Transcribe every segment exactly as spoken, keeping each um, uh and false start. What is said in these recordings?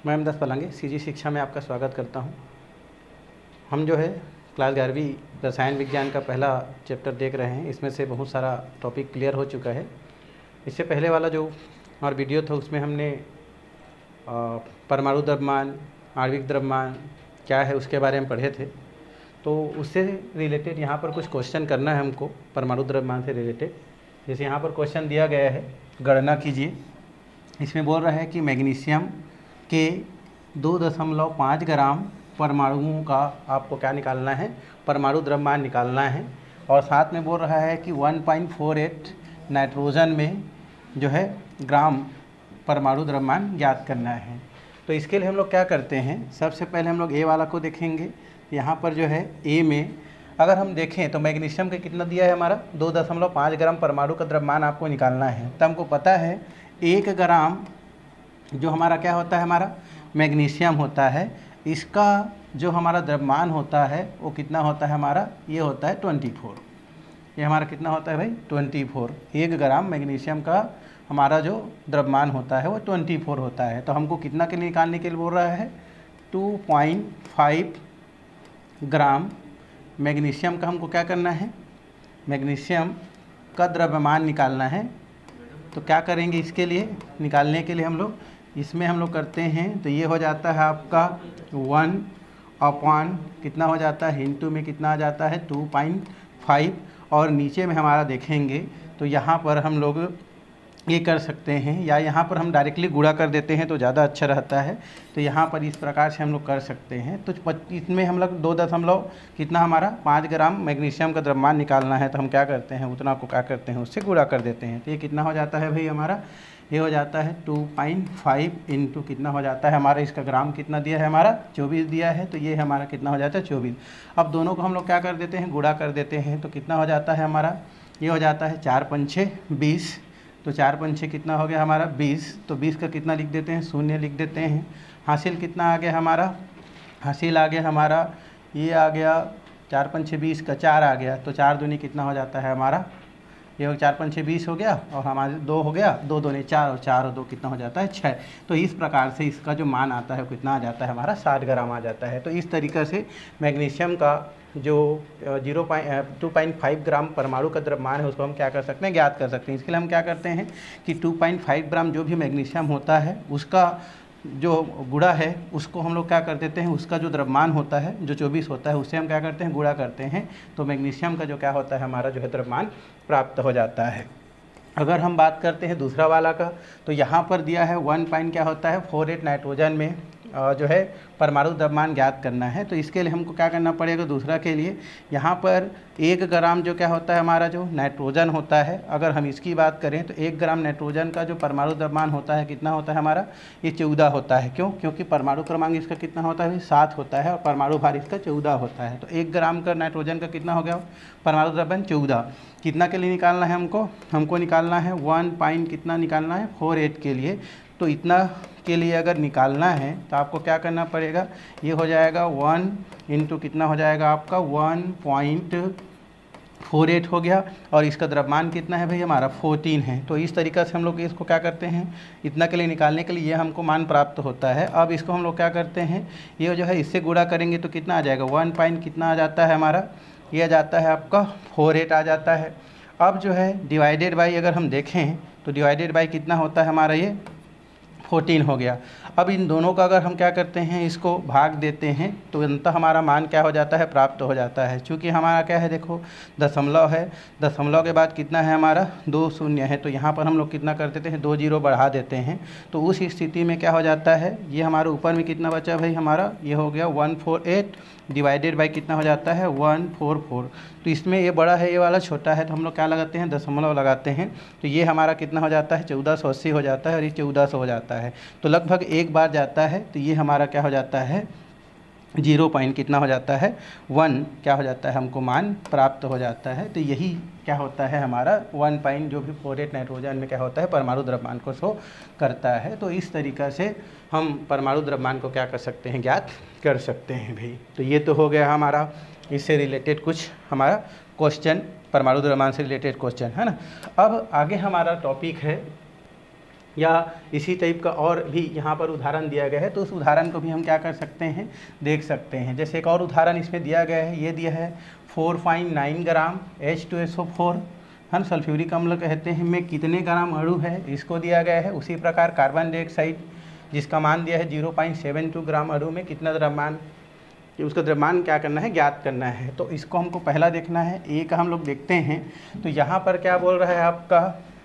मैं अमदास पलांगे सीजी शिक्षा में आपका स्वागत करता हूं। हम जो है क्लास ग्यारहवीं रसायन विज्ञान का पहला चैप्टर देख रहे हैं। इसमें से बहुत सारा टॉपिक क्लियर हो चुका है। इससे पहले वाला जो हमारा वीडियो था उसमें हमने परमाणु द्रव्यमान, आणविक द्रव्यमान क्या है उसके बारे में पढ़े थे। तो उससे रिलेटेड यहाँ पर कुछ क्वेश्चन करना है हमको परमाणु द्रव्यमान से रिलेटेड। जैसे यहाँ पर क्वेश्चन दिया गया है, गणना कीजिए। इसमें बोल रहा है कि मैग्नीशियम के दो दशमलव पाँच ग्राम परमाणुओं का आपको क्या निकालना है, परमाणु द्रव्यमान निकालना है। और साथ में बोल रहा है कि one point four eight nitrogen में जो है ग्राम परमाणु द्रव्यमान ज्ञात करना है। तो इसके लिए हम लोग क्या करते हैं, सबसे पहले हम लोग ए वाला को देखेंगे। यहाँ पर जो है ए में अगर हम देखें तो मैग्नीशियम का कितना दिया है, हमारा दो दशमलव पाँच ग्राम परमाणु का द्रव्यमान आपको निकालना है। तो हमको पता है एक ग्राम जो हमारा क्या होता है, हमारा मैग्नीशियम होता है, इसका जो हमारा द्रव्यमान होता है वो कितना होता है, हमारा ये होता है ट्वेंटी फोर। ये हमारा कितना होता है भाई, ट्वेंटी फोर। एक ग्राम मैग्नीशियम का हमारा जो द्रव्यमान होता है वो ट्वेंटी फोर होता है। तो हमको कितना के लिए निकालने के लिए बोल रहा है, two point five gram magnesium का हमको क्या करना है, मैग्नीशियम का द्रव्यमान निकालना है। तो क्या करेंगे इसके लिए, निकालने के लिए हम लोग इसमें हम लोग करते हैं तो ये हो जाता है आपका वन अपॉन कितना हो जाता है, इंटू में कितना आ जाता है टू पॉइंट फाइव। और नीचे में हमारा देखेंगे तो यहाँ पर हम लोग ये कर सकते हैं, या यहाँ पर हम डायरेक्टली गुणा कर देते हैं तो ज़्यादा अच्छा रहता है। तो यहाँ पर इस प्रकार से हम लोग कर सकते हैं। तो इसमें हम लोग दो दशमलव कितना हमारा पाँच ग्राम मैग्नीशियम का द्रव्यमान निकालना है। तो हम क्या करते हैं, उतना को क्या करते हैं, उससे गुणा कर देते हैं। तो ये कितना हो जाता है भाई, हमारा ये हो जाता है टू पॉइंट फाइव इंटू कितना हो जाता है हमारा, इसका ग्राम कितना दिया है, हमारा चौबीस दिया है। तो ये हमारा कितना हो जाता है, चौबीस। अब दोनों को हम लोग क्या कर देते हैं, गुणा कर देते हैं। तो कितना हो जाता है हमारा, ये हो जाता है चार पंछे बीस। तो चार पंछे कितना हो गया हमारा, बीस। तो बीस का कितना लिख देते हैं, शून्य लिख देते हैं। हासिल कितना आ गया हमारा, हासिल आ गया हमारा, ये आ गया चार पंछे बीस का चार आ गया। तो चार दूनी कितना हो जाता है हमारा, ये चार पंछे बीस हो गया और हमारे दो हो गया, दो दूनी चार और चार और दो कितना हो जाता है, छः। तो इस प्रकार से इसका जो मान आता है कितना आ जाता है हमारा, साठ ग्राम आ जाता है। तो इस तरीक़े से मैग्नीशियम का जो zero point two point five gram परमाणु का द्रव्यमान है उसको हम क्या कर सकते हैं, ज्ञात कर सकते हैं। इसके लिए हम क्या करते हैं कि टू पॉइंट फाइव ग्राम जो भी मैग्नीशियम होता है उसका जो गुणा है उसको हम लोग क्या कर देते हैं, उसका जो द्रव्यमान होता है जो चौबीस होता है उससे हम क्या करते हैं, गुणा करते हैं। तो मैग्नीशियम का जो क्या होता है, हमारा जो है द्रव्यमान प्राप्त हो जाता है। अगर हम बात करते हैं दूसरा वाला का, तो यहाँ पर दिया है वन पॉइंट क्या होता है, फोर एट नाइट्रोजन में जो है परमाणु द्रव्यमान ज्ञात करना है। तो इसके लिए हमको क्या करना पड़ेगा, दूसरा के लिए यहाँ पर एक ग्राम जो क्या होता है हमारा जो नाइट्रोजन होता है, अगर हम इसकी बात करें तो एक ग्राम नाइट्रोजन का जो परमाणु द्रव्यमान होता है कितना होता है हमारा, ये चौदह होता है। क्यों, क्योंकि परमाणु क्रमांक इसका कितना होता है, सात होता है और परमाणु भार इसका चौदह होता है। तो एक ग्राम का नाइट्रोजन का कितना हो गया परमाणु द्रव्यमान, चौदह। कितना के लिए निकालना है हमको, हमको निकालना है वन पॉइंट कितना निकालना है, फोर एट के लिए। तो इतना के लिए अगर निकालना है तो आपको क्या करना पड़ेगा, ये हो जाएगा वन इंटू कितना हो जाएगा आपका वन पॉइंट फोर एट हो गया। और इसका द्रव्यमान कितना है भाई हमारा, फोर्टीन है। तो इस तरीक़े से हम लोग इसको क्या करते हैं, इतना के लिए निकालने के लिए ये हमको मान प्राप्त होता है। अब इसको हम लोग क्या करते हैं, ये जो है इससे गुणा करेंगे तो कितना आ जाएगा, वन पॉइंट कितना आ जाता है हमारा, ये आ जाता है आपका फोर एट आ जाता है। अब जो है डिवाइडेड बाई अगर हम देखें तो डिवाइडेड बाई कितना होता है हमारा, ये फोर्टीन हो गया। अब इन दोनों का अगर हम क्या करते हैं, इसको भाग देते हैं तो अंततः हमारा मान क्या हो जाता है, प्राप्त हो जाता है। चूँकि हमारा क्या है, देखो दशमलव है, दशमलव के बाद कितना है हमारा, दो शून्य है। तो यहाँ पर हम लोग कितना कर देते हैं, दो जीरो बढ़ा देते हैं। तो उस स्थिति में क्या हो जाता है, ये हमारे ऊपर में कितना बचा भाई हमारा, ये हो गया one four eight divided by कितना हो जाता है, वन फोर फोर। तो इसमें ये बड़ा है, ये वाला छोटा है, तो हम लोग क्या लगाते हैं, दशमलव लगाते हैं। तो ये हमारा कितना हो जाता है, चौदह सौ अस्सी हो जाता है और ये चौदह सौ हो जाता है। तो लगभग एक बार जाता है तो ये हमारा क्या हो जाता है, जीरो पॉइंट कितना हो जाता है, वन क्या हो जाता है, हमको मान प्राप्त हो जाता है। तो यही क्या होता है हमारा वन पॉइंट जो भी फोर एट नाइट्रोजन में क्या होता है, परमाणु द्रव्यमान को शो करता है। तो इस तरीक़ा से हम परमाणु द्रव्यमान को क्या कर सकते हैं, ज्ञात कर सकते हैं भाई। तो ये तो हो गया हमारा इससे रिलेटेड कुछ हमारा क्वेश्चन, परमाणु द्रव्यमान से रिलेटेड क्वेश्चन है ना। अब आगे हमारा टॉपिक है या इसी टाइप का और भी यहाँ पर उदाहरण दिया गया है, तो उस उदाहरण को भी हम क्या कर सकते हैं, देख सकते हैं। जैसे एक और उदाहरण इसमें दिया गया है, ये दिया है four point nine gram H two S O four, हम सल्फ्यूरिक अम्ल कहते हैं, में कितने ग्राम अणु है, इसको दिया गया है। उसी प्रकार कार्बन डाइऑक्साइड जिसका मान दिया है zero point seven two gram अणु में कितना द्रव्यमान, उसका द्रव्यमान क्या करना है, ज्ञात करना है। तो इसको हमको पहला देखना है। एक हम लोग देखते हैं, तो यहाँ पर क्या बोल रहा है आपका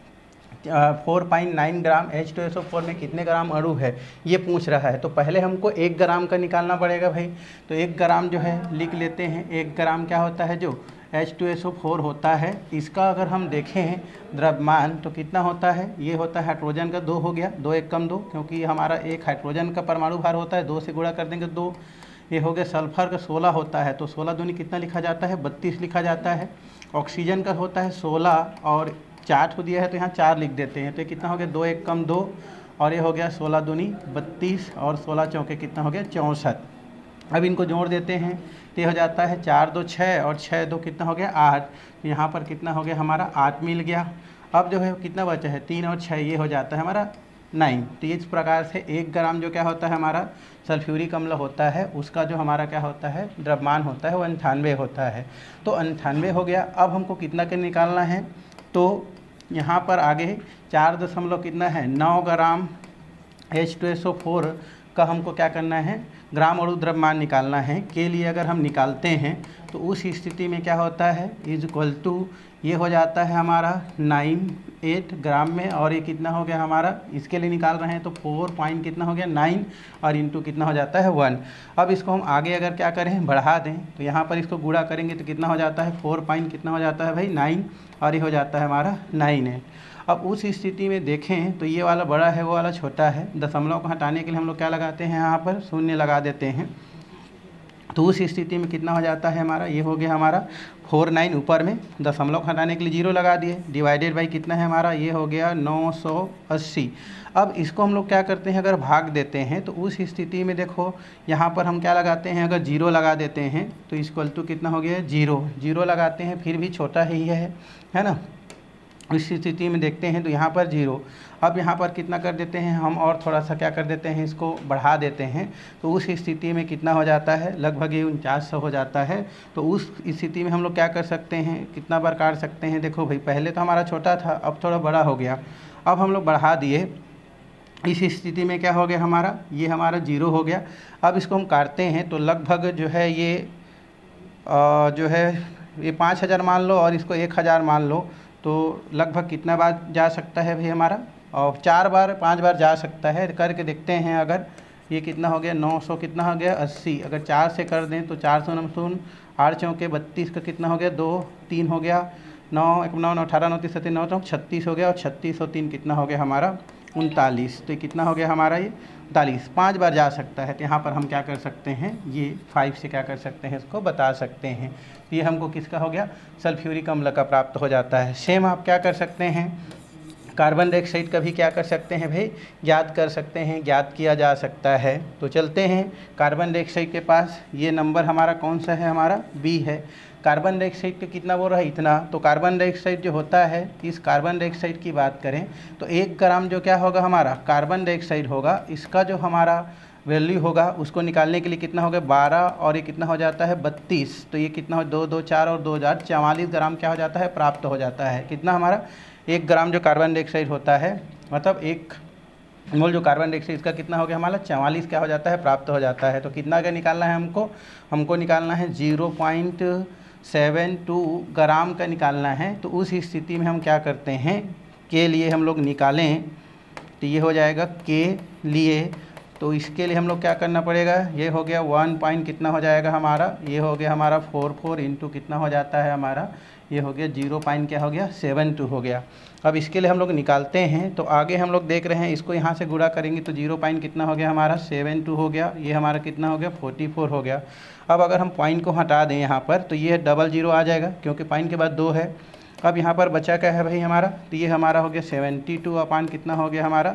four point nine gram H two S O four में कितने ग्राम अणु है, ये पूछ रहा है। तो पहले हमको एक ग्राम का निकालना पड़ेगा भाई। तो एक ग्राम जो है लिख लेते हैं। एक ग्राम क्या होता है, जो H two S O four होता है, इसका अगर हम देखें द्रव्यमान तो कितना होता है, ये होता है हाइड्रोजन का दो हो गया, दो एक कम दो, क्योंकि हमारा एक हाइड्रोजन का परमाणु भार होता है, दो से गुणा कर देंगे दो। ये हो गया सल्फर का सोलह होता है, तो सोलह दूनी कितना लिखा जाता है, बत्तीस लिखा जाता है। ऑक्सीजन का होता है सोलह और चार हो दिया है, तो यहाँ चार लिख देते हैं। तो कितना हो गया, दो एक कम दो, और ये हो गया सोलह दूनी बत्तीस और सोलह चौके कितना हो गया, चौंसठ। अब इनको जोड़ देते हैं तो ये हो जाता है चार दो छः और छः दो कितना हो गया, आठ। तो यहाँ पर कितना हो गया हमारा, आठ मिल गया। अब जो है कितना बचा है, तीन और छः, ये हो जाता है हमारा नाइन। तो इस प्रकार से एक ग्राम जो क्या होता है हमारा सल्फ्यूरिक अम्ल होता है, उसका जो हमारा क्या होता है, द्रव्यमान होता है, वो अंठानवे होता है। तो अंठानवे हो गया। अब हमको कितना का निकालना है, तो यहाँ पर आगे चार दशमलव कितना है, नौ gram H two S O four का हमको क्या करना है, ग्राम अणु द्रव्यमान निकालना है। के लिए अगर हम निकालते हैं तो उस स्थिति में क्या होता है, इज इक्वल टू ये हो जाता है हमारा नाइन एट ग्राम में, और ये कितना हो गया हमारा, इसके लिए निकाल रहे हैं तो फोर पॉइंट कितना हो गया, नाइन, और इंटू कितना हो जाता है, वन। अब इसको हम आगे अगर क्या करें, बढ़ा दें, तो यहाँ पर इसको गुणा करेंगे तो कितना हो जाता है, फोर पॉइंट कितना हो जाता है भाई, नाइन, और ये हो जाता है हमारा नाइन है। अब उस स्थिति में देखें तो ये वाला बड़ा है, वो वाला छोटा है। दशमलव को हटाने के लिए हम लोग क्या लगाते हैं, यहाँ पर शून्य लगा देते हैं। तो उस स्थिति में कितना हो जाता है हमारा, ये हो गया हमारा फोर नाइन, ऊपर में दशमलव हटाने के लिए जीरो लगा दिए, डिवाइडेड बाई कितना है हमारा, ये हो गया नौ सौ अस्सी। अब इसको हम लोग क्या करते हैं, अगर भाग देते हैं तो उस स्थिति में देखो यहाँ पर हम क्या लगाते हैं, अगर जीरो लगा देते हैं तो इक्वल टू कितना हो गया, जीरो। जीरो लगाते हैं फिर भी छोटा ही है है ना। इस स्थिति में देखते हैं तो यहाँ पर जीरो। अब यहाँ पर कितना कर देते हैं हम, और थोड़ा सा क्या कर देते हैं, इसको बढ़ा देते हैं। तो उस स्थिति में कितना हो जाता है, लगभग ये उनचास सौ हो जाता है। तो उस स्थिति में हम लोग क्या कर सकते हैं, कितना बार काट सकते हैं, देखो भाई पहले तो हमारा छोटा था, अब थोड़ा बड़ा हो गया, अब हम लोग बढ़ा दिए। इस स्थिति में क्या हो गया हमारा, ये हमारा जीरो हो गया। अब इसको हम काटते हैं तो लगभग जो है ये आ, जो है ये पाँच हज़ार मान लो और इसको एक हज़ार मान लो, तो लगभग कितना बार जा सकता है भाई हमारा, और चार बार पांच बार जा सकता है। करके देखते हैं, अगर ये कितना हो गया, नौ सौ कितना हो गया, अस्सी। अगर चार से कर दें तो चार सौ नमसून आठ चौके बत्तीस का कितना हो गया, दो तीन हो गया, नौ एक नौ नौ अठारह नौ तीस सत्तीस नौ नौ छत्तीस हो गया, और छत्तीस सौ तीन कितना हो गया हमारा, उनतालीस। तो ये कितना हो गया हमारा, ये उनतालीस, पाँच बार जा सकता है। तो यहाँ पर हम क्या कर सकते हैं, ये फाइव से क्या कर सकते हैं, इसको बता सकते हैं। ये हमको किसका हो गया, सल्फ्यूरिक अम्ल का प्राप्त हो जाता है। सेम आप क्या कर सकते हैं, कार्बन डाइऑक्साइड का भी क्या कर सकते हैं भाई, ज्ञात कर सकते हैं, ज्ञात किया जा सकता है। तो चलते हैं कार्बन डाइऑक्साइड के पास। ये नंबर हमारा कौन सा है, हमारा बी है। कार्बन डाइऑक्साइड का कितना बोल रहा है, इतना। तो कार्बन डाइऑक्साइड जो होता है, इस कार्बन डाइऑक्साइड की बात करें तो एक ग्राम जो क्या होगा हमारा कार्बन डाइऑक्साइड होगा, इसका जो हमारा वैल्यू होगा उसको निकालने के लिए कितना हो गया, बारह, और ये कितना हो जाता है, बत्तीस। तो ये कितना हो, दो दो चार और दो हज़ार चवालीस ग्राम क्या हो जाता है, प्राप्त हो जाता है। कितना हमारा एक ग्राम जो कार्बन डाइऑक्साइड होता है, मतलब एक मोल जो कार्बन डाइऑक्साइड, इसका कितना हो गया हमारा, चवालीस क्या हो जाता है, प्राप्त हो जाता है। तो कितना का निकालना है हमको, हमको निकालना है zero point seven two gram का निकालना है। तो उस स्थिति में हम क्या करते हैं, के लिए हम लोग निकालें तो ये हो जाएगा के लिए। तो इसके लिए हम लोग क्या करना पड़ेगा, ये हो गया वन पॉइंट कितना हो जाएगा हमारा, ये हो गया हमारा फोर फोर इंटू कितना हो जाता है हमारा, ये हो गया जीरो पॉइंट क्या हो गया, सेवन टू हो गया। अब इसके लिए हम लोग निकालते हैं तो आगे हम लोग देख रहे हैं, इसको यहाँ से गुणा करेंगे तो जीरो पॉइंट कितना हो गया हमारा, सेवन टू हो गया। ये हमारा कितना हो गया, फोर्टी फोर हो गया। अब अगर हम पॉइंट को हटा दें यहाँ पर तो ये डबल जीरो आ जाएगा, क्योंकि पॉइंट के बाद दो है। अब यहाँ पर बचा क्या है भाई हमारा, तो ये हमारा हो गया सेवेंटी टू अपान कितना हो गया हमारा,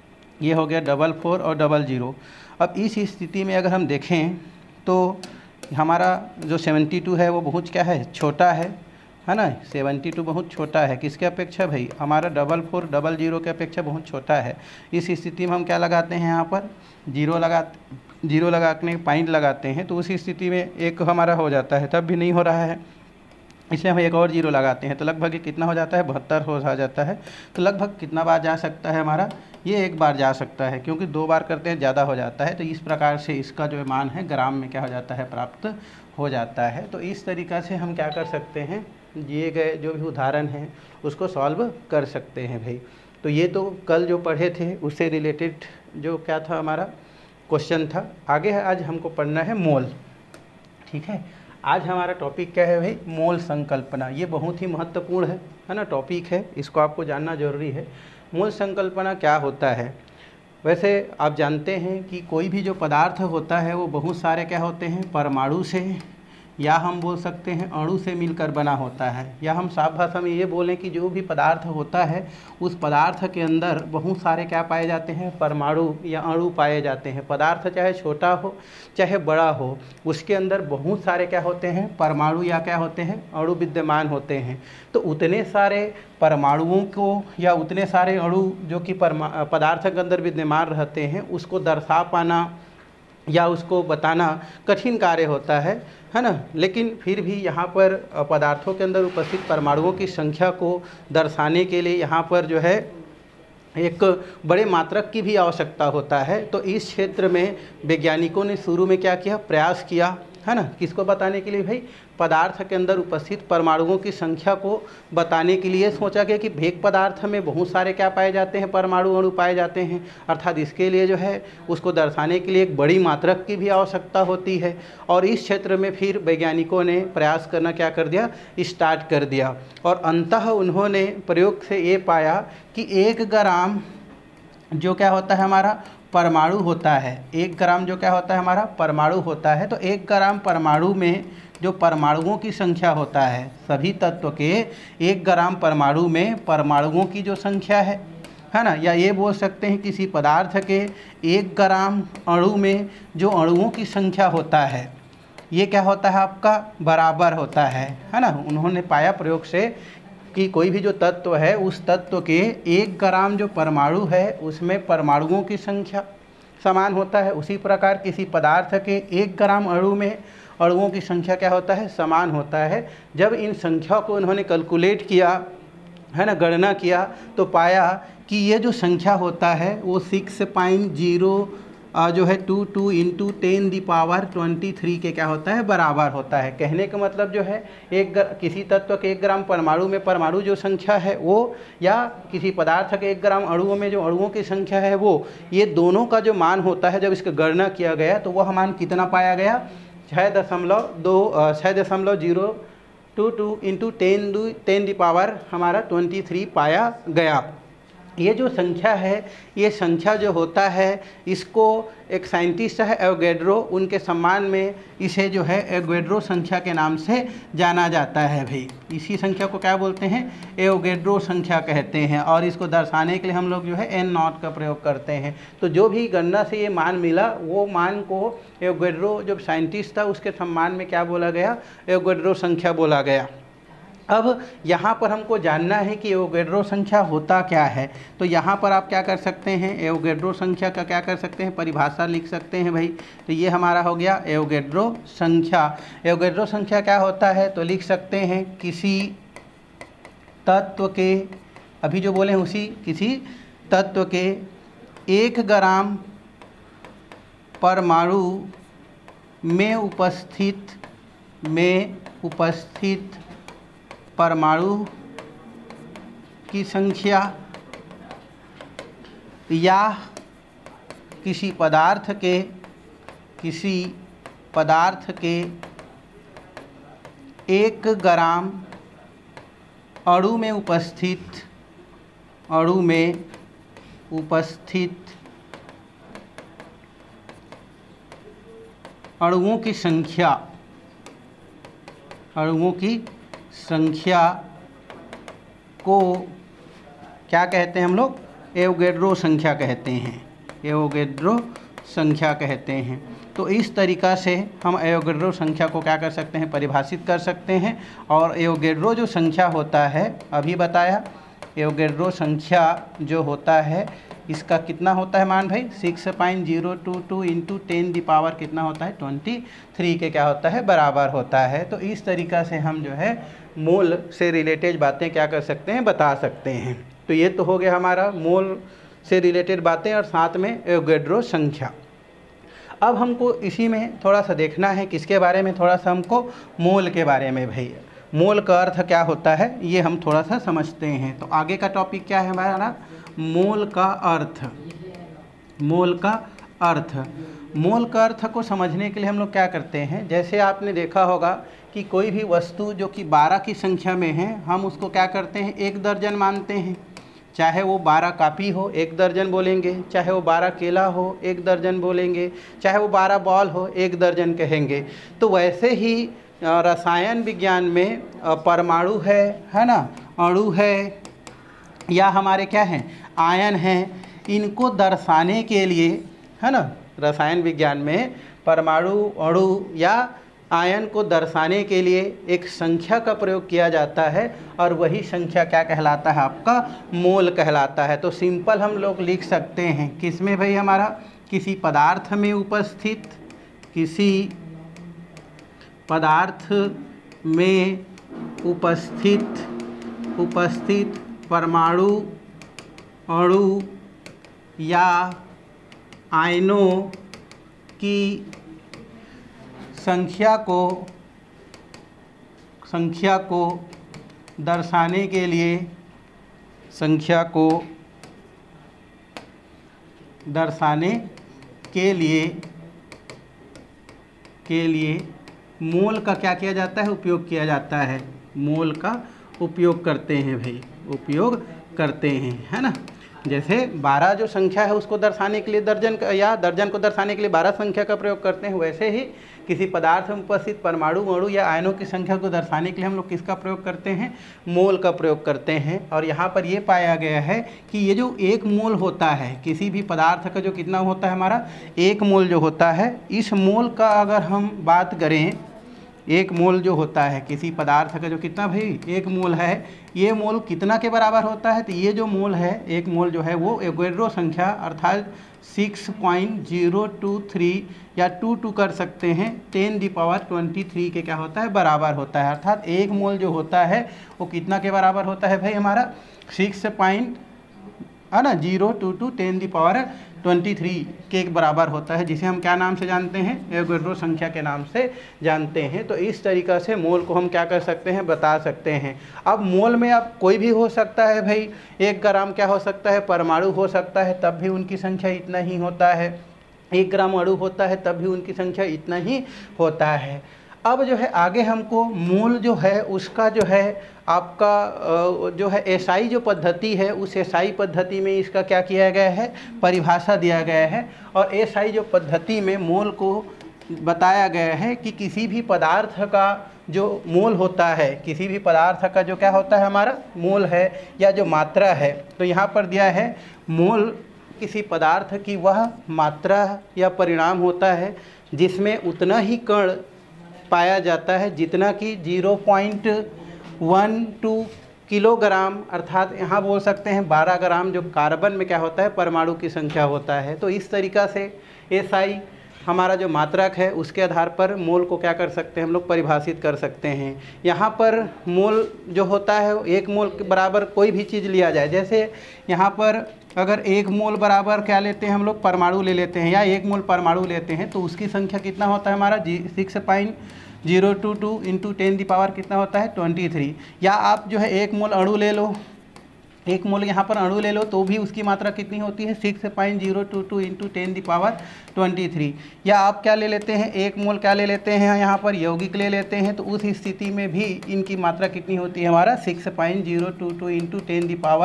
ये हो गया डबल फोर और डबल जीरो। अब इस स्थिति में अगर हम देखें तो हमारा जो सेवेंटी टू है वो बहुत क्या है, छोटा है, है ना। सेवेंटी टू बहुत छोटा है, किसके अपेक्षा भाई, हमारा डबल फोर डबल जीरो के अपेक्षा बहुत छोटा है। इस स्थिति में हम क्या लगाते हैं, यहाँ पर जीरो लगाते जीरो लगाने पॉइंट लगाते हैं, तो उस स्थिति में एक हमारा हो जाता है, तब भी नहीं हो रहा है, इसलिए हम एक और जीरो लगाते हैं, तो लगभग कितना हो जाता है, बहत्तर हो जाता है। तो लगभग कितना बार जा सकता है हमारा, ये एक बार जा सकता है, क्योंकि दो बार करते हैं ज़्यादा हो जाता है। तो इस प्रकार से इसका जो मान है ग्राम में क्या हो जाता है, प्राप्त हो जाता है। तो इस तरीक़ा से हम क्या कर सकते हैं, दिए गए जो भी उदाहरण हैं उसको सॉल्व कर सकते हैं भाई। तो ये तो कल जो पढ़े थे उससे रिलेटेड जो क्या था हमारा क्वेश्चन था। आगे आज हमको पढ़ना है मोल, ठीक है। आज हमारा टॉपिक क्या है भाई, मोल संकल्पना। ये बहुत ही महत्वपूर्ण है है ना टॉपिक है, इसको आपको जानना जरूरी है। मोल संकल्पना क्या होता है, वैसे आप जानते हैं कि कोई भी जो पदार्थ होता है वो बहुत सारे क्या होते हैं, परमाणु से या हम बोल सकते हैं अणु से मिलकर बना होता है। या हम साफ भाषा में ये बोलें कि जो भी पदार्थ होता है उस पदार्थ के अंदर बहुत सारे क्या पाए जाते हैं, परमाणु या अणु पाए जाते हैं। पदार्थ चाहे छोटा हो चाहे बड़ा हो, उसके अंदर बहुत सारे क्या होते हैं, परमाणु या क्या होते हैं, अणु विद्यमान होते हैं। तो उतने सारे परमाणुओं को या उतने सारे अणु जो कि पदार्थ के अंदर विद्यमान रहते हैं उसको दर्शा पाना या उसको बताना कठिन कार्य होता है है ना। लेकिन फिर भी यहाँ पर पदार्थों के अंदर उपस्थित परमाणुओं की संख्या को दर्शाने के लिए यहाँ पर जो है एक बड़े मात्रक की भी आवश्यकता होता है। तो इस क्षेत्र में वैज्ञानिकों ने शुरू में क्या किया, प्रयास किया है ना, किसको बताने के लिए भाई, पदार्थ के अंदर उपस्थित परमाणुओं की संख्या को बताने के लिए सोचा गया कि भेद पदार्थ में बहुत सारे क्या पाए जाते हैं, परमाणु अणु पाए जाते हैं। अर्थात इसके लिए जो है उसको दर्शाने के लिए एक बड़ी मात्रक की भी आवश्यकता होती है। और इस क्षेत्र में फिर वैज्ञानिकों ने प्रयास करना क्या कर दिया, स्टार्ट कर दिया। और अंततः उन्होंने प्रयोग से ये पाया कि एक ग्राम जो क्या होता है हमारा परमाणु होता है, एक ग्राम जो क्या होता है हमारा परमाणु होता है। तो एक ग्राम परमाणु में जो परमाणुओं की संख्या होता है, सभी तत्व के एक ग्राम परमाणु में परमाणुओं की जो संख्या है है ना, या ये बोल सकते हैं किसी पदार्थ के एक ग्राम अणु में जो अणुओं की संख्या होता है ये क्या होता है आपका बराबर होता है है ना। उन्होंने पाया प्रयोग से कि कोई भी जो तत्व है उस तत्व के एक ग्राम जो परमाणु है उसमें परमाणुओं की संख्या समान होता है। उसी प्रकार किसी पदार्थ के एक ग्राम अणु में अणुओं की संख्या क्या होता है, समान होता है। जब इन संख्या को उन्होंने कैलकुलेट किया है ना, गणना किया, तो पाया कि ये जो संख्या होता है वो सिक्स पॉइंट जीरो जो है two two into ten the power twenty three के क्या होता है, बराबर होता है। कहने का मतलब जो है एक किसी तत्व के एक ग्राम परमाणु में परमाणु जो संख्या है वो, या किसी पदार्थ के एक ग्राम अणुओं में जो अणुओं की संख्या है वो, ये दोनों का जो मान होता है जब इसका गणना किया गया तो वह मान कितना पाया गया, छः दशमलव दो छः दशमलव zero two two into ten to ten the power हमारा ट्वेंटी थ्री पाया गया। ये जो संख्या है, ये संख्या जो होता है इसको एक साइंटिस्ट है एवोगैड्रो, उनके सम्मान में इसे जो है एवोगैड्रो संख्या के नाम से जाना जाता है भाई। इसी संख्या को क्या बोलते हैं, एवोगैड्रो संख्या कहते हैं। और इसको दर्शाने के लिए हम लोग जो है एन नॉट का प्रयोग करते हैं। तो जो भी गणना से ये मान मिला वो मान को एवोगैड्रो जो साइंटिस्ट था उसके सम्मान में क्या बोला गया, एवोगैड्रो संख्या बोला गया। अब यहाँ पर हमको जानना है कि एवोगैड्रो संख्या होता क्या है। तो यहाँ पर आप क्या कर सकते हैं, एवोगैड्रो संख्या का क्या कर सकते हैं, परिभाषा लिख सकते हैं भाई। तो ये हमारा हो गया एवोगैड्रो संख्या। एवोगैड्रो संख्या क्या होता है, तो लिख सकते हैं किसी तत्व के, अभी जो बोले उसी किसी तत्व के एक ग्राम परमाणु में उपस्थित में उपस्थित परमाणु की संख्या या किसी पदार्थ के किसी पदार्थ के एक ग्राम अणु में उपस्थित अणु में उपस्थित अणुओं की संख्या अणुओं की संख्या को क्या कहते हैं हम लोग, एवोगैड्रो संख्या कहते हैं। एवोगैड्रो संख्या कहते हैं। तो इस तरीक़ा से हम एवोगैड्रो संख्या को क्या कर सकते हैं, परिभाषित कर सकते हैं। और एवोगैड्रो जो संख्या होता है, अभी बताया, एवोगैड्रो संख्या जो होता है इसका कितना होता है मान भाई, six point zero two two into ten the power कितना होता है, ट्वेंटी थ्री के क्या होता है, बराबर होता है। तो इस तरीक़ा से हम जो है मोल से रिलेटेड बातें क्या कर सकते हैं, बता सकते हैं। तो ये तो हो गया हमारा मोल से रिलेटेड बातें और साथ में एवोगैड्रो संख्या। अब हमको इसी में थोड़ा सा देखना है, किसके बारे में, थोड़ा सा हमको मोल के बारे में। भैया मोल का अर्थ क्या होता है ये हम थोड़ा सा समझते हैं। तो आगे का टॉपिक क्या है हमारा, मोल का अर्थ। मोल का अर्थ मोल का अर्थ को समझने के लिए हम लोग क्या करते हैं, जैसे आपने देखा होगा कि कोई भी वस्तु जो कि बारह की संख्या में है, हम उसको क्या करते हैं, एक दर्जन मानते हैं। चाहे वो बारह कापी हो, एक दर्जन बोलेंगे। चाहे वो बारह केला हो, एक दर्जन बोलेंगे। चाहे वो बारह बॉल हो, एक दर्जन कहेंगे। तो वैसे ही रसायन विज्ञान में परमाणु है है ना, अणु है, या हमारे क्या हैं, आयन हैं, इनको दर्शाने के लिए, है ना, रसायन विज्ञान में परमाणु, अणु या आयन को दर्शाने के लिए एक संख्या का प्रयोग किया जाता है और वही संख्या क्या कहलाता है, आपका मोल कहलाता है। तो सिंपल हम लोग लिख सकते हैं किस में भाई, हमारा किसी पदार्थ में उपस्थित, किसी पदार्थ में उपस्थित उपस्थित परमाणु, अणु या आयनों की संख्या को संख्या को दर्शाने के लिए संख्या को दर्शाने के लिए के लिए मोल का क्या किया जाता है, उपयोग किया जाता है। मोल का उपयोग करते हैं भाई, उपयोग करते हैं, है ना। जैसे बारह जो संख्या है उसको दर्शाने के लिए दर्जन का, या दर्जन को दर्शाने के लिए बारह संख्या का प्रयोग करते हैं, वैसे ही किसी पदार्थ में उपस्थित परमाणु, अणु या आयनों की संख्या को दर्शाने के लिए हम लोग किसका प्रयोग करते हैं, मोल का प्रयोग करते हैं। और यहाँ पर ये पाया गया है कि ये जो एक मोल होता है किसी भी पदार्थ का, जो कितना होता है हमारा, एक मोल जो होता है, इस मोल का अगर हम बात करें, एक मोल जो होता है किसी पदार्थ का, जो कितना भाई, एक मोल है, ये मोल कितना के बराबर होता है, तो ये जो मोल है, एक मोल जो है वो एवोगैड्रो संख्या अर्थात six point zero two three या टू टू कर सकते हैं, ten the power twenty three के क्या होता है, बराबर होता है। अर्थात एक मोल जो होता है वो कितना के बराबर होता है भाई, हमारा सिक्स पॉइंट है ना, zero two two ten the power twenty three के बराबर होता है, जिसे हम क्या नाम से जानते हैं, एवोगैड्रो संख्या के नाम से जानते हैं। तो इस तरीक़ा से मोल को हम क्या कर सकते हैं, बता सकते हैं। अब मोल में अब कोई भी हो सकता है भाई, एक ग्राम क्या हो सकता है, परमाणु हो सकता है, तब भी उनकी संख्या इतना ही होता है। एक ग्राम अणु होता है तब भी उनकी संख्या इतना ही होता है। अब जो है आगे हमको मोल जो है उसका जो है आपका जो है एसआई जो पद्धति है, उस एसआई पद्धति में इसका क्या किया गया है, परिभाषा दिया गया है। और एसआई जो पद्धति में मोल को बताया गया है कि किसी भी पदार्थ का जो मोल होता है, किसी भी पदार्थ का जो क्या होता है, हमारा मोल है या जो मात्रा है। तो यहाँ पर दिया है मोल किसी पदार्थ की वह मात्रा या परिणाम होता है जिसमें उतना ही कण पाया जाता है जितना कि zero point one two kilogram, अर्थात यहाँ बोल सकते हैं बारह ग्राम, जो कार्बन में क्या होता है, परमाणु की संख्या होता है। तो इस तरीक़ा से एसआई हमारा जो मात्रक है उसके आधार पर मोल को क्या कर सकते हैं, हम लोग परिभाषित कर सकते हैं। यहाँ पर मोल जो होता है एक मोल के बराबर कोई भी चीज़ लिया जाए, जैसे यहाँ पर अगर एक मोल बराबर क्या लेते हैं हम लोग, परमाणु ले लेते हैं, या एक मोल परमाणु लेते हैं, तो उसकी संख्या कितना होता है हमारा, जी six point zero two two into ten the power कितना होता है, ट्वेंटी थ्री। या आप जो है एक मोल अणु ले लो, एक मोल यहाँ पर अणु ले लो, तो भी उसकी मात्रा कितनी होती है, six point zero two two into ten the power twenty three. या आप क्या ले लेते हैं, एक मोल क्या ले लेते हैं, यहाँ पर यौगिक ले लेते हैं, तो उस स्थिति में भी इनकी मात्रा कितनी होती है हमारा, six point zero two two into ten the power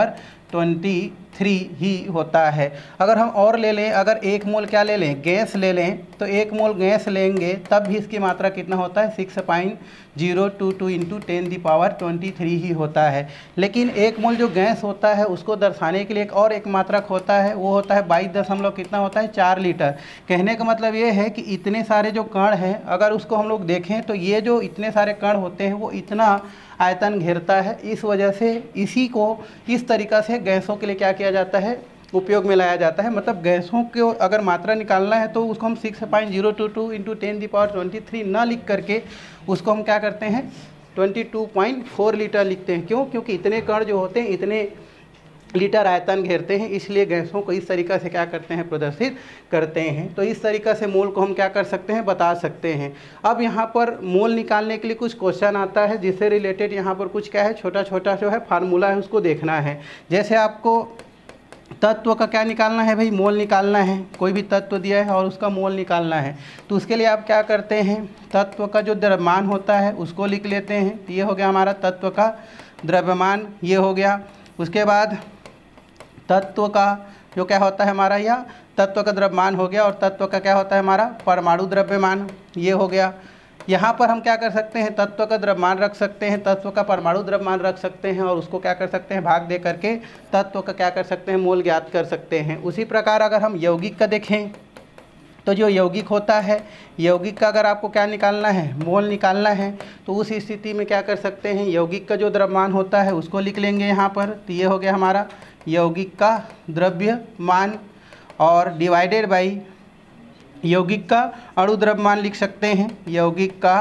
twenty three ही होता है। अगर हम और ले लें, अगर एक मोल क्या ले लें, गैस ले लें, तो एक मोल गैस लेंगे तब भी इसकी मात्रा कितना होता है, six point zero two two into ten the power twenty three ही होता है। लेकिन एक मोल जो गैस होता है उसको दर्शाने के लिए एक और एक मात्रक होता है, वो होता है बाईस दशमलव कितना होता है, चार लीटर। कहने का मतलब ये है कि इतने सारे जो कण हैं, अगर उसको हम लोग देखें तो ये जो इतने सारे कण होते हैं वो इतना आयतन घेरता है। इस वजह से इसी को इस तरीक़ा से गैसों के लिए क्या किया जाता है, उपयोग में लाया जाता है। मतलब गैसों को अगर मात्रा निकालना है तो उसको हम six point zero two two into ten the power twenty three ना लिख करके उसको हम क्या करते हैं, twenty two point four litre लिखते हैं। क्यों? क्योंकि इतने कण जो होते हैं इतने लीटर आयतन घेरते हैं, इसलिए गैसों को इस तरीक़ा से क्या करते हैं, प्रदर्शित करते हैं। तो इस तरीक़ा से मोल को हम क्या कर सकते हैं, बता सकते हैं। अब यहाँ पर मोल निकालने के लिए कुछ क्वेश्चन आता है जिससे रिलेटेड यहाँ पर कुछ क्या है, छोटा छोटा जो है फार्मूला है उसको देखना है। जैसे आपको तत्व का क्या निकालना है भाई, मोल निकालना है। कोई भी तत्व दिया है और उसका मोल निकालना है, तो उसके लिए आप क्या करते हैं, तत्व का जो द्रव्यमान होता है उसको लिख लेते हैं। ये हो गया हमारा तत्व का द्रव्यमान, ये हो गया। उसके बाद तत्व का जो क्या होता है हमारा, यह तत्व का द्रव्यमान हो गया, और तत्व का क्या होता है हमारा, परमाणु द्रव्यमान, ये हो गया। यहाँ पर हम क्या कर सकते हैं, तत्व का द्रव्यमान रख सकते हैं, तत्व का परमाणु द्रव्यमान रख सकते हैं, और उसको क्या कर सकते हैं, भाग दे करके तत्व का क्या कर सकते हैं, मोल ज्ञात कर सकते हैं। उसी प्रकार अगर हम यौगिक का देखें तो जो यौगिक होता है, यौगिक का अगर आपको क्या निकालना है, मोल निकालना है, तो उस स्थिति में क्या कर सकते हैं, यौगिक का जो द्रव्यमान होता है उसको लिख लेंगे यहाँ पर। तो ये हो गया हमारा यौगिक का द्रव्यमान, और डिवाइडेड बाई यौगिक का अणु द्रव्यमान लिख सकते हैं, यौगिक का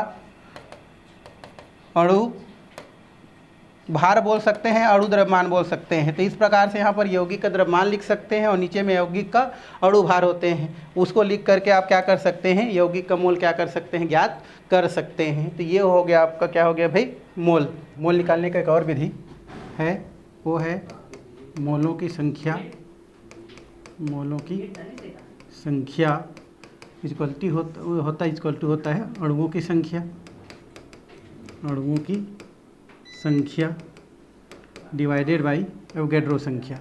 अणु भार बोल सकते हैं, अणु द्रव्यमान बोल सकते हैं। तो इस प्रकार से यहाँ पर यौगिक का द्रव्यमान लिख सकते हैं और नीचे में यौगिक का अणु भार होते हैं, उसको लिख करके आप क्या कर सकते हैं, यौगिक का मोल क्या कर सकते हैं, ज्ञात कर सकते हैं। तो ये हो गया आपका क्या हो गया भाई, मोल। मोल निकालने का एक और विधि है, वो है मोलों की संख्या। मोलों की संख्या इक्वलिटी होता होता इक्वलिटी होता है अणुओं की संख्या, अणुओं की संख्या डिवाइडेड बाई एवोगैड्रो संख्या,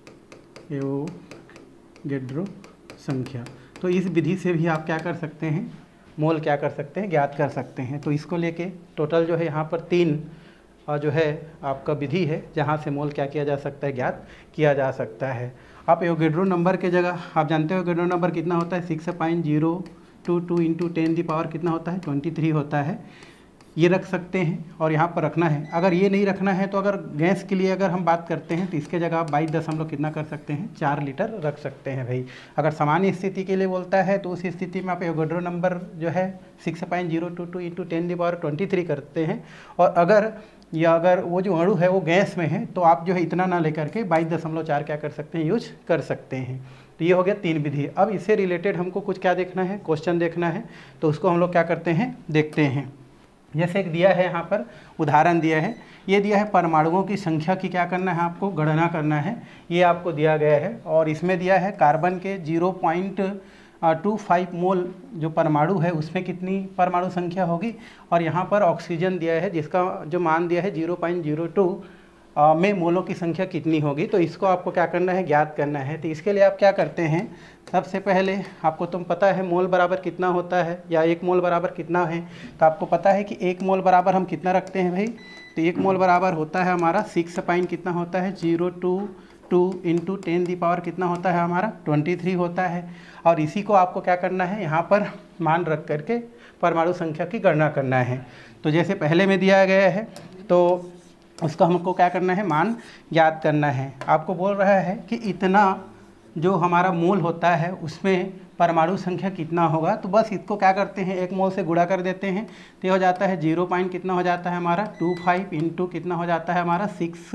एवोगैड्रो संख्या। तो इस विधि से भी आप क्या कर सकते हैं, मोल क्या कर सकते हैं, ज्ञात कर सकते हैं। तो इसको लेके टोटल जो है यहाँ पर तीन और जो है आपका विधि है जहाँ से मोल क्या किया जा सकता है, ज्ञात किया जा सकता है। आप एवोगैड्रो नंबर के जगह आप जानते हो एवोगैड्रो नंबर कितना होता है, six point zero two two into ten the power कितना होता है, ट्वेंटी थ्री होता है। ये रख सकते हैं और यहाँ पर रखना है। अगर ये नहीं रखना है तो अगर गैस के लिए अगर हम बात करते हैं तो इसके जगह आप बाईस दशमलव कितना कर सकते हैं, चार लीटर रख सकते हैं भाई। अगर सामान्य स्थिति के लिए बोलता है तो उस स्थिति में आप एवोगैड्रो नंबर जो है six point zero two two into ten the power twenty three करते हैं। और अगर या अगर वो जो अणु है वो गैस में है तो आप जो है इतना ना लेकर के बाईस दशमलव चार क्या कर सकते हैं, यूज कर सकते हैं। तो ये हो गया तीन विधि। अब इससे रिलेटेड हमको कुछ क्या देखना है, क्वेश्चन देखना है, तो उसको हम लोग क्या करते हैं, देखते हैं। जैसे एक दिया है यहाँ पर उदाहरण दिया है, ये दिया है परमाणुओं की संख्या की क्या करना है, आपको गणना करना है। ये आपको दिया गया है और इसमें दिया है कार्बन के zero point two five mole जो परमाणु है उसमें कितनी परमाणु संख्या होगी, और यहाँ पर ऑक्सीजन दिया है जिसका जो मान दिया है जीरो पॉइंट जीरो टू में मोलों की संख्या कितनी होगी। तो इसको आपको क्या करना है, ज्ञात करना है। तो इसके लिए आप क्या करते हैं, सबसे पहले आपको तुम पता है मोल बराबर कितना होता है या एक मोल बराबर कितना है। तो आपको पता है कि एक मोल बराबर हम कितना रखते हैं भाई, तो एक मोल बराबर होता है हमारा सिक्स पॉइंट कितना होता है, zero two two into ten the power कितना होता है हमारा, ट्वेंटी थ्री होता है। और इसी को आपको क्या करना है, यहाँ पर मान रख करके परमाणु संख्या की गणना करना है। तो जैसे पहले में दिया गया है तो उसका हमको क्या करना है, मान ज्ञात करना है। आपको बोल रहा है कि इतना जो हमारा मोल होता है उसमें परमाणु संख्या कितना होगा, तो बस इसको क्या करते हैं, एक मोल से गुणा कर देते हैं। तो हो जाता है जीरो पॉइंट कितना हो जाता है हमारा, टू फाइव इंटू कितना हो जाता है हमारा, six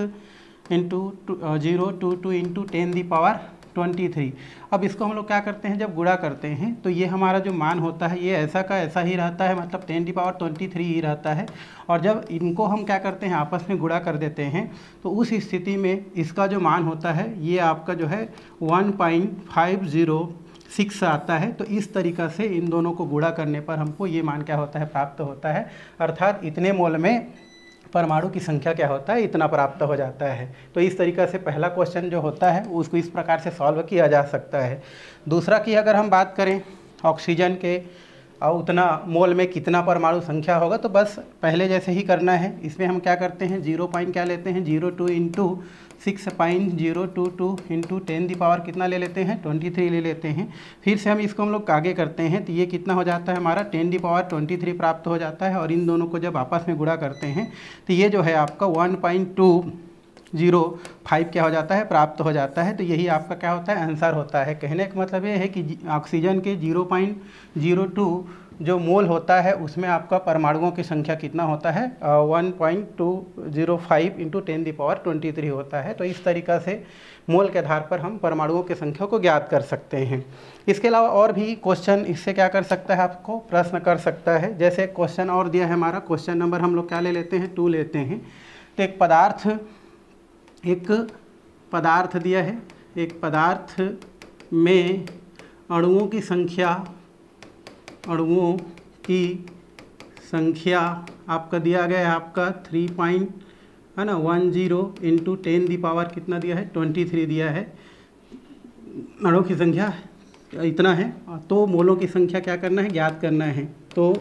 into zero two two into ten the power twenty three. अब इसको हम लोग क्या करते हैं, जब गुणा करते हैं तो ये हमारा जो मान होता है ये ऐसा का ऐसा ही रहता है, मतलब ten the power twenty three ही रहता है। और जब इनको हम क्या करते हैं, आपस में गुणा कर देते हैं तो उस स्थिति में इसका जो मान होता है ये आपका जो है one point five zero six आता है। तो इस तरीक़ा से इन दोनों को गुणा करने पर हमको ये मान क्या होता है, प्राप्त होता है। अर्थात इतने मोल में परमाणु की संख्या क्या होता है, इतना प्राप्त हो जाता है। तो इस तरीक़े से पहला क्वेश्चन जो होता है उसको इस प्रकार से सॉल्व किया जा सकता है। दूसरा की अगर हम बात करें ऑक्सीजन के और उतना मोल में कितना परमाणु संख्या होगा, तो बस पहले जैसे ही करना है। इसमें हम क्या करते हैं, जीरो पॉइंट क्या लेते हैं, zero two into six point zero two two into ten the power कितना ले लेते हैं, ट्वेंटी थ्री ले लेते हैं। फिर से हम इसको हम लोग आगे करते हैं तो ये कितना हो जाता है हमारा, ten the power twenty three प्राप्त हो जाता है। और इन दोनों को जब आपस में गुणा करते हैं तो ये जो है आपका one point two zero five क्या हो जाता है, प्राप्त हो जाता है। तो यही आपका क्या होता है, आंसर होता है। कहने का मतलब ये है कि ऑक्सीजन के जीरो पॉइंट जीरो टू जो मोल होता है उसमें आपका परमाणुओं की संख्या कितना होता है, one point two zero five into ten the power twenty three होता है। तो इस तरीक़ा से मोल के आधार पर हम परमाणुओं की संख्या को ज्ञात कर सकते हैं। इसके अलावा और भी क्वेश्चन इससे क्या कर सकता है, आपको प्रश्न कर सकता है। जैसे क्वेश्चन और दिया है हमारा, क्वेश्चन नंबर हम लोग क्या ले लेते हैं, टू लेते हैं। तो एक पदार्थ एक पदार्थ दिया है, एक पदार्थ में अणुओं की संख्या अणुओं की संख्या आपका दिया गया है, आपका थ्री पॉइंट है ना one zero into ten the power कितना दिया है, ट्वेंटी थ्री दिया है। अणुओं की संख्या इतना है, तो मोलों की संख्या क्या करना है, ज्ञात करना है। तो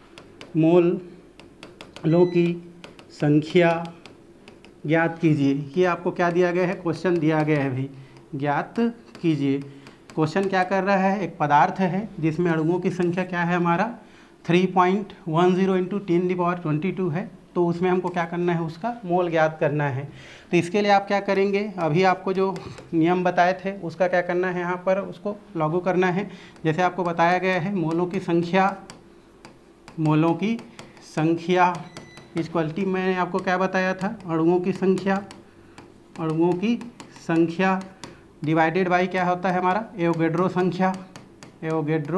मोलों की संख्या ज्ञात कीजिए। ये आपको क्या दिया गया है, क्वेश्चन दिया गया है भाई, ज्ञात कीजिए। क्वेश्चन क्या कर रहा है, एक पदार्थ है जिसमें अणुओं की संख्या क्या है हमारा, three point one zero into ten the power twenty two है। तो उसमें हमको क्या करना है, उसका मोल ज्ञात करना है। तो इसके लिए आप क्या करेंगे, अभी आपको जो नियम बताए थे उसका क्या करना है, यहाँ पर उसको लागू करना है। जैसे आपको बताया गया है, मोलों की संख्या मोलों की संख्या इस क्वालिटी मैंने आपको क्या बताया था, अणुओं की संख्या अणुओं की संख्या डिवाइडेड बाई क्या होता है हमारा, एवोगैड्रो संख्या एवोगैड्रो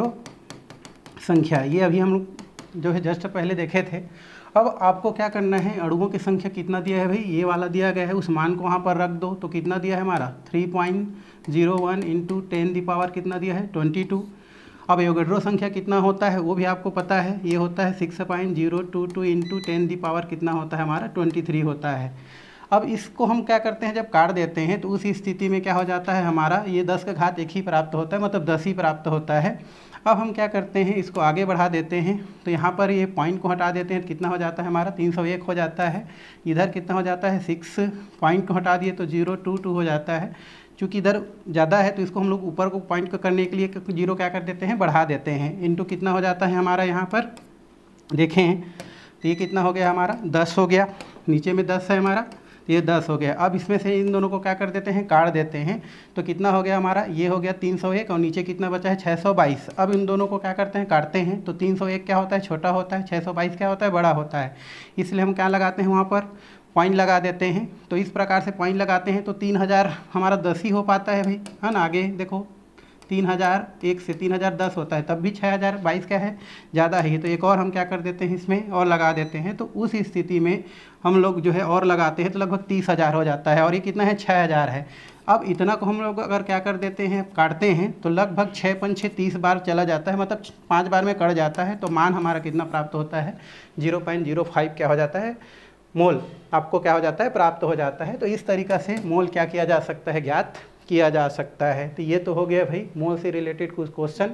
संख्या। ये अभी हम जो है जस्ट पहले देखे थे। अब आपको क्या करना है, अणुओं की संख्या कितना दिया है भाई, ये वाला दिया गया है, उस मान को वहाँ पर रख दो। तो कितना दिया है हमारा, three point zero one into ten the power कितना दिया है, ट्वेंटी टू। अब एवोगैड्रो संख्या कितना होता है वो भी आपको पता है, ये होता है six point zero two two into ten the power कितना होता है हमारा, ट्वेंटी थ्री होता है। अब इसको हम क्या करते हैं, जब काट देते हैं तो उस स्थिति में क्या हो जाता है हमारा, ये दस का घात एक ही प्राप्त होता है, मतलब दस ही प्राप्त होता है। अब हम क्या करते हैं, इसको आगे बढ़ा देते हैं। तो यहाँ पर ये पॉइंट को हटा देते हैं तो कितना हो जाता है हमारा, तीन सौ एक हो जाता है। इधर कितना हो जाता है, सिक्स पॉइंट को हटा दिए तो जीरो टू टू हो जाता है। चूँकि इधर ज़्यादा है तो इसको हम लोग ऊपर को पॉइंट को करने के लिए जीरो क्या कर देते हैं, बढ़ा देते हैं। इंटू कितना हो जाता है हमारा, यहाँ पर देखें तो ये कितना हो गया हमारा, दस हो गया। नीचे में दस है हमारा, ये दस हो गया। अब इसमें से इन दोनों को क्या कर देते हैं, काट देते हैं। तो कितना हो गया हमारा, ये हो गया तीन सौ एक और नीचे कितना बचा है, छः सौ बाईस। अब इन दोनों को क्या करते हैं, काटते हैं। तो तीन सौ एक क्या होता है, छोटा होता है, छः सौ बाईस क्या होता है, बड़ा होता है। इसलिए हम क्या लगाते हैं, वहाँ पर पॉइंट लगा देते हैं। तो इस प्रकार से पॉइंट लगाते हैं तो तीन हज़ार हमारा दस ही हो पाता है भाई, है ना। आगे देखो तीन हज़ार एक से तीन हज़ार दस होता है, तब भी छः हज़ार बाईस क्या है, ज़्यादा ही है। तो एक और हम क्या कर देते हैं, इसमें और लगा देते हैं। तो उस स्थिति में हम लोग जो है और लगाते हैं तो लगभग तीस हज़ार हो जाता है। और ये कितना है, छः हज़ार है। अब इतना को हम लोग अगर क्या कर देते हैं, काटते हैं तो लगभग छः पंच छः तीस बार चला जाता है, मतलब पाँच बार में कट जाता है। तो मान हमारा कितना प्राप्त होता है, जीरो पॉइंट जीरो फाइव क्या हो जाता है, मोल आपको क्या हो जाता है, प्राप्त हो जाता है। तो इस तरीक़ा से मोल क्या किया जा सकता है, ज्ञात किया जा सकता है। तो ये तो हो गया भाई मोल से रिलेटेड कुछ क्वेश्चन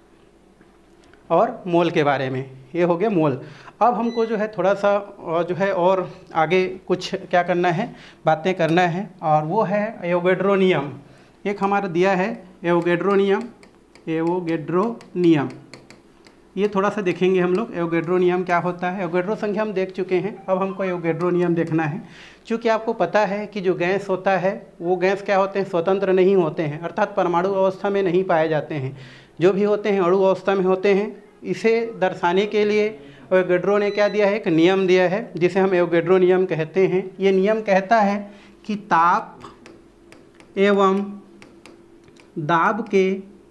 और मोल के बारे में, ये हो गया मोल। अब हमको जो है थोड़ा सा जो है और आगे कुछ क्या करना है, बातें करना है, और वो है एवोगैड्रो नियम। एक हमारा दिया है एवोगैड्रो नियम एवोगैड्रो नियम ये थोड़ा सा देखेंगे हम लोग। एवोगैड्रो नियम क्या होता है, एवोगैड्रो संख्या हम देख चुके हैं, अब हमको एवोगैड्रो नियम देखना है। क्योंकि आपको पता है कि जो गैस होता है वो गैस क्या होते हैं, स्वतंत्र नहीं होते हैं, अर्थात परमाणु अवस्था में नहीं पाए जाते हैं। जो भी होते हैं अणु अवस्था में होते हैं। इसे दर्शाने के लिए एवोगैड्रो ने क्या दिया है, एक नियम दिया है जिसे हम एवोगैड्रो नियम कहते हैं। ये नियम कहता है कि ताप एवं दाब के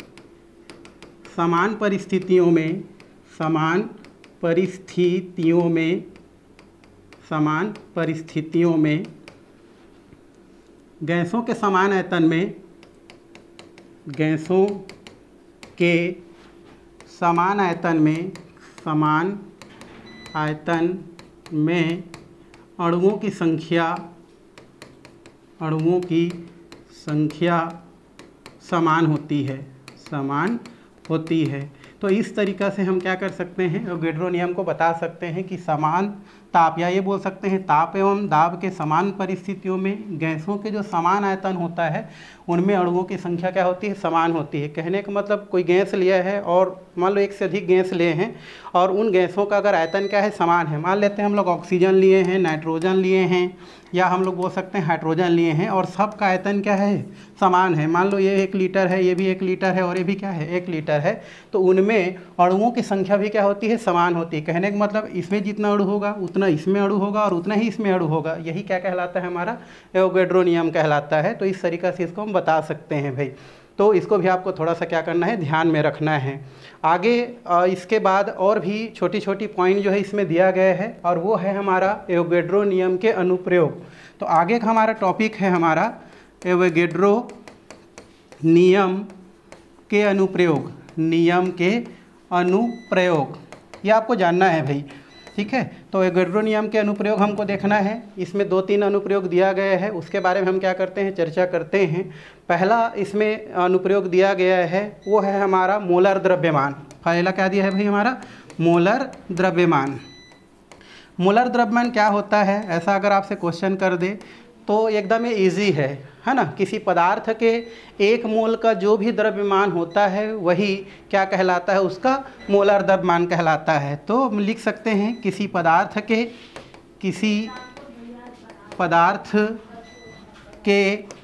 समान परिस्थितियों में समान परिस्थितियों में समान परिस्थितियों में गैसों के समान आयतन में गैसों के समान आयतन में समान आयतन में अणुओं की संख्या अणुओं की संख्या समान होती है समान होती है। तो इस तरीक़ा से हम क्या कर सकते हैं, एवोगैड्रो नियम को बता सकते हैं कि समान ताप, या ये बोल सकते हैं ताप एवं दाब के समान परिस्थितियों में गैसों के जो समान आयतन होता है उनमें अणुओं की संख्या क्या होती है, समान होती है। कहने का मतलब कोई गैस लिया है और मान लो एक से अधिक गैस लिए हैं और उन गैसों का अगर आयतन क्या है, समान है। मान लेते हैं हम लोग ऑक्सीजन लिए हैं, नाइट्रोजन लिए हैं, या हम लोग बोल सकते हैं हाइड्रोजन लिए हैं, और सब का आयतन क्या है, समान है। मान लो ये एक लीटर है, ये भी एक लीटर है, और ये भी क्या है, एक लीटर है। तो उनमें अणुओं की संख्या भी क्या होती है, समान होती है। कहने का मतलब इसमें जितना अणु होगा उतना इसमें अणु होगा और उतना ही इसमें अणु होगा। यही क्या कहलाता है, हमारा एवोगैड्रो नियम कहलाता है। तो इस तरीक़ा से इसको हम बता सकते हैं भाई। तो इसको भी आपको थोड़ा सा क्या करना है, ध्यान में रखना है। आगे इसके बाद और भी छोटी छोटी पॉइंट जो है इसमें दिया गया है, और वो है हमारा एवोगैड्रो नियम के अनुप्रयोग। तो आगे का हमारा टॉपिक है हमारा एवोगैड्रो नियम के अनुप्रयोग नियम के अनुप्रयोग ये आपको जानना है भाई, ठीक है। तो एवोगैड्रो नियम के अनुप्रयोग हमको देखना है। इसमें दो तीन अनुप्रयोग दिया गया है, उसके बारे में हम क्या करते हैं, चर्चा करते हैं। पहला इसमें अनुप्रयोग दिया गया है वो है हमारा मोलर द्रव्यमान। पहला क्या दिया है भाई, हमारा मोलर द्रव्यमान। मोलर द्रव्यमान क्या होता है, ऐसा अगर आपसे क्वेश्चन कर दे तो एकदम ईजी है, है ना। किसी पदार्थ के एक मोल का जो भी द्रव्यमान होता है वही क्या कहलाता है, उसका मोलर द्रव्यमान कहलाता है। तो हम लिख सकते हैं किसी पदार्थ के किसी पदार्थ के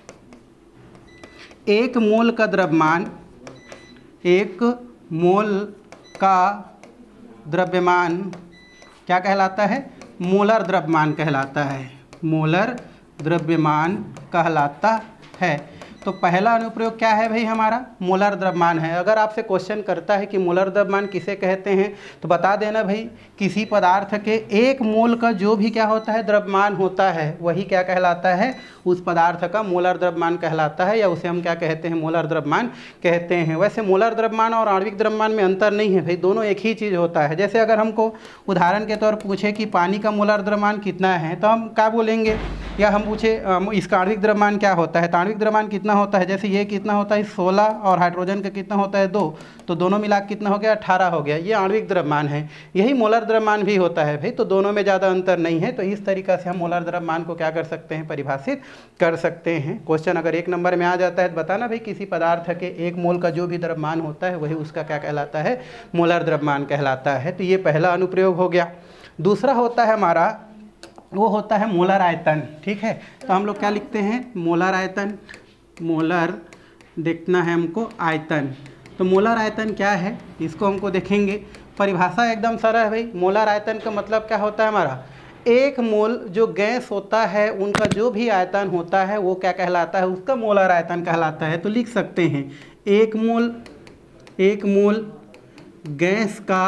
एक मोल का द्रव्यमान एक मोल का द्रव्यमान क्या कहलाता है, मोलर द्रव्यमान कहलाता है। मोलर द्रव्यमान कहलाता है। तो पहला अनुप्रयोग क्या है भाई, हमारा मोलर द्रव्यमान है। अगर आपसे क्वेश्चन करता है कि मोलर द्रव्यमान किसे कहते हैं तो बता देना भाई, किसी पदार्थ के एक मोल का जो भी क्या होता है, द्रव्यमान होता है वही क्या कहलाता है, उस पदार्थ का मोलर द्रव्यमान कहलाता है, या उसे हम क्या कहते हैं, मोलर द्रव्यमान कहते हैं। वैसे मोलर द्रव्यमान और आणविक द्रव्यमान में अंतर नहीं है भाई, दोनों एक ही चीज़ होता है। जैसे अगर हमको उदाहरण के तौर पर पूछे कि पानी का मोलर द्रव्यमान कितना है तो हम क्या बोलेंगे, या हम पूछे इसका आणविक द्रव्यमान क्या होता है तो आणविक द्रव्यमान कितना होता है, जैसे ये कितना होता है सोलह और हाइड्रोजन का कितना होता है दो, तो दोनों मिला कितना हो गया, अठारह हो गया। ये आणविक द्रव्यमान है। यही मोलर द्रव्यमान भी होता है भाई, तो दोनों में ज़्यादा अंतर नहीं है। तो इस तरीक़ा से हम मोलर द्रव्यमान को क्या कर सकते हैं, परिभाषित कर सकते हैं। क्वेश्चन अगर एक नंबर में आ जाता है तो बताना भाई, किसी पदार्थ के एक मोल का जो भी द्रव्यमान होता है वही उसका क्या कहलाता है, मोलर द्रव्यमान कहलाता है। तो ये पहला अनुप्रयोग हो गया। दूसरा होता है हमारा, वो होता है मोलर आयतन, ठीक है। तो हम लोग क्या लिखते हैं, मोलर आयतन। मोलर देखना है हमको आयतन। तो मोलर आयतन क्या है, इसको हमको देखेंगे। परिभाषा एकदम सरल है भाई। मोलर आयतन का मतलब क्या होता है हमारा, एक मोल जो गैस होता है उनका जो भी आयतन होता है वो क्या कहलाता है, उसका मोलर आयतन कहलाता है। तो लिख सकते हैं एक मोल एक मोल गैस का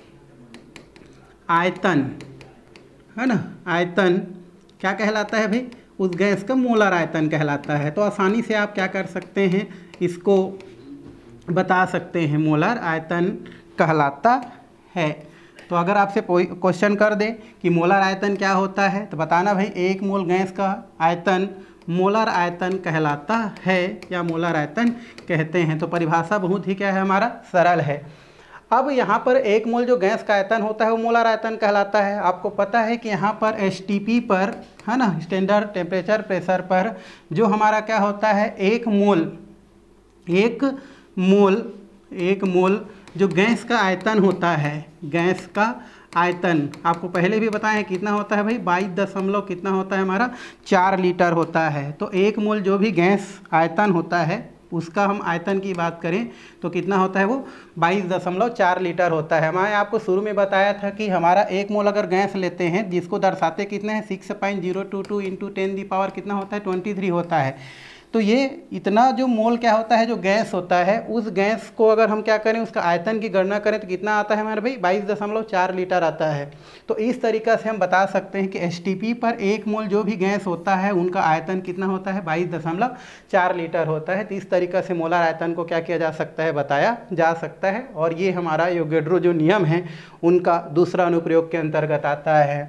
आयतन, है ना, आयतन क्या कहलाता है भाई, उस गैस का मोलर आयतन कहलाता है। तो आसानी से आप क्या कर सकते हैं, इसको बता सकते हैं, मोलर आयतन कहलाता है। तो अगर आपसे क्वेश्चन कर दे कि मोलर आयतन क्या होता है तो बताना भाई, एक मोल गैस का आयतन मोलर आयतन कहलाता है या मोलर आयतन कहते हैं। तो परिभाषा बहुत ही क्या है, हमारा सरल है। अब यहाँ पर एक मोल जो गैस का आयतन होता है वो मोलर आयतन कहलाता है। आपको पता है कि यहाँ पर एस टी पी पर, है ना, स्टैंडर्ड टेम्परेचर प्रेशर पर जो हमारा क्या होता है, एक मोल एक मोल एक मोल जो गैस का आयतन होता है, गैस का आयतन आपको पहले भी बताया है कितना होता है भाई, बाईस दशमलव कितना होता है हमारा, चार लीटर होता है। तो एक मोल जो भी गैस आयतन होता है उसका हम आयतन की बात करें तो कितना होता है, वो बाईस दशमलव चार लीटर होता है। मैं आपको शुरू में बताया था कि हमारा एक मोल अगर गैस लेते हैं जिसको दर्शाते कितने हैं, six point zero two two into ten the power कितना होता है, ट्वेंटी थ्री होता है। तो ये इतना जो मोल क्या होता है, जो गैस होता है, उस गैस को अगर हम क्या करें, उसका आयतन की गणना करें तो कितना आता है हमारे भाई, बाईस दशमलव चार लीटर आता है। तो इस तरीक़ा से हम बता सकते हैं कि एस टी पी पर एक मोल जो भी गैस होता है उनका आयतन कितना होता है, बाईस दशमलव चार लीटर होता है। तो इस तरीक़ा से मोलर आयतन को क्या किया जा सकता है, बताया जा सकता है। और ये हमारा एवोगैड्रो जो नियम है उनका दूसरा अनुप्रयोग के अंतर्गत आता है।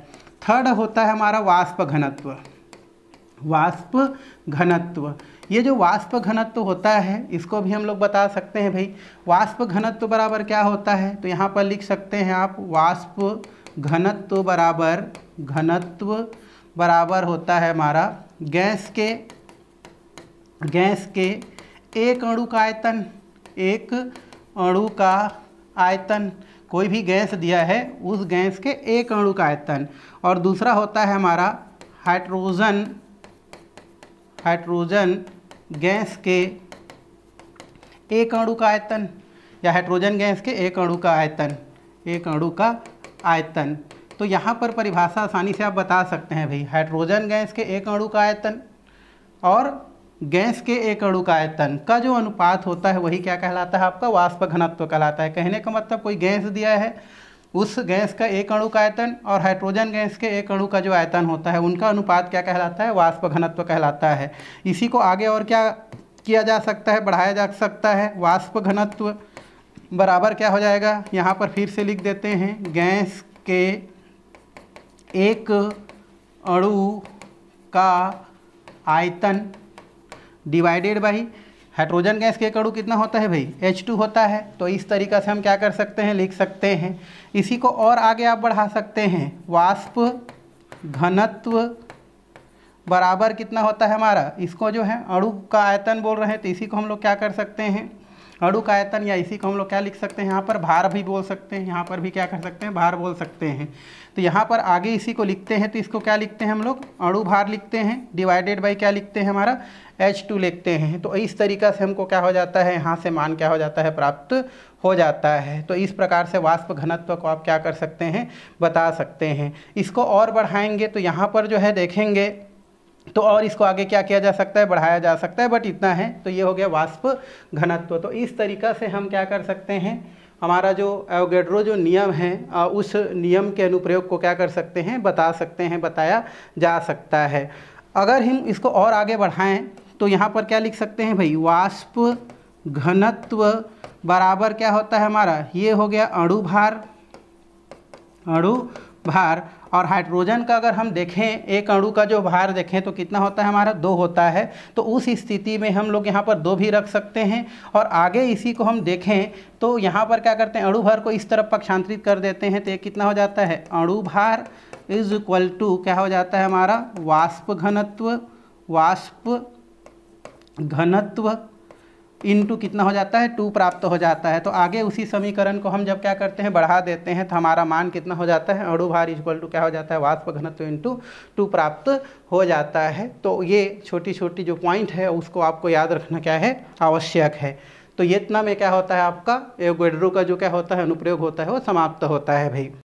थर्ड होता है हमारा वाष्प घनत्व। वाष्प घनत्व, ये जो वाष्प घनत्व होता है इसको भी हम लोग बता सकते हैं भाई। वाष्प घनत्व बराबर क्या होता है, तो यहाँ पर लिख सकते हैं आप, वाष्प घनत्व बराबर घनत्व बराबर होता है हमारा गैस के गैस के एक अणु का आयतन, एक अणु का आयतन, कोई भी गैस दिया है उस गैस के एक अणु का आयतन। और दूसरा होता है हमारा हाइड्रोजन हाइड्रोजन गैस के एक अणु का आयतन, या हाइड्रोजन गैस के एक अणु का आयतन, एक अणु का आयतन। तो यहाँ पर परिभाषा आसानी से आप बता सकते हैं भाई, हाइड्रोजन गैस के एक अणु का आयतन और गैस के एक अणु का आयतन का जो अनुपात होता है वही क्या कहलाता है, आपका वाष्प घनत्व कहलाता है। कहने का मतलब कोई गैस दिया है, उस गैस का एक अणु का आयतन और हाइड्रोजन गैस के एक अणु का जो आयतन होता है उनका अनुपात क्या कहलाता है, वाष्प घनत्व कहलाता है। इसी को आगे और क्या किया जा सकता है, बढ़ाया जा सकता है। वाष्प घनत्व बराबर क्या हो जाएगा, यहाँ पर फिर से लिख देते हैं, गैस के एक अणु का आयतन डिवाइडेड बाई हाइड्रोजन गैस के एक अणु कितना होता है भाई, एच टू होता है। तो इस तरीक़ा से हम क्या कर सकते हैं, लिख सकते हैं। इसी को और आगे आप बढ़ा सकते हैं, वाष्प घनत्व बराबर कितना होता है हमारा, इसको जो है अणु का आयतन बोल रहे हैं तो इसी को हम लोग क्या कर सकते हैं, अणु का आयतन, या इसी को हम लोग क्या लिख सकते हैं, यहाँ पर भार भी बोल सकते हैं, यहाँ पर भी क्या कर सकते हैं, भार बोल सकते हैं। तो यहाँ पर आगे इसी को लिखते हैं तो इसको क्या लिखते हैं हम लोग, अणु भार लिखते हैं, डिवाइडेड बाई क्या लिखते हैं हमारा, एच टू लिखते हैं। तो इस तरीक़ा से हमको क्या हो जाता है, यहाँ से मान क्या हो जाता है, प्राप्त हो जाता है। तो इस प्रकार से वाष्प घनत्व को आप क्या कर सकते हैं, बता सकते हैं। इसको और बढ़ाएंगे तो यहाँ पर जो है देखेंगे तो और इसको आगे क्या किया जा सकता है, बढ़ाया जा सकता है, बट इतना है। तो ये हो गया वाष्प घनत्व। तो इस तरीक़ा से हम क्या कर सकते हैं, हमारा जो एवोगैड्रो जो नियम है उस नियम के अनुप्रयोग को क्या कर सकते हैं, बता सकते हैं, बताया जा सकता है। अगर हम इसको और आगे बढ़ाएं तो यहाँ पर क्या लिख सकते हैं भाई, वाष्प घनत्व बराबर क्या होता है हमारा, ये हो गया अणु भार, अणु भार। और हाइड्रोजन का अगर हम देखें, एक अणु का जो भार देखें तो कितना होता है हमारा, दो होता है। तो उस स्थिति में हम लोग यहाँ पर दो भी रख सकते हैं। और आगे इसी को हम देखें तो यहाँ पर क्या करते हैं, अणु भार को इस तरफ पक्षांतरित कर देते हैं तो ये कितना हो जाता है, अणु भार इज इक्वल टू क्या हो जाता है हमारा, वाष्प घनत्व, वाष्प घनत्व इनटू कितना हो जाता है, टू प्राप्त हो जाता है। तो आगे उसी समीकरण को हम जब क्या करते हैं, बढ़ा देते हैं तो हमारा मान कितना हो जाता है, अणु भार इक्वल टू क्या हो जाता है, वाष्प घनत्व इंटू टू प्राप्त हो जाता है। तो ये छोटी छोटी जो पॉइंट है उसको आपको याद रखना क्या है, आवश्यक है। तो ये इतना में क्या होता है आपका एवोगैड्रो का जो क्या होता है अनुप्रयोग होता है वो समाप्त होता है भाई।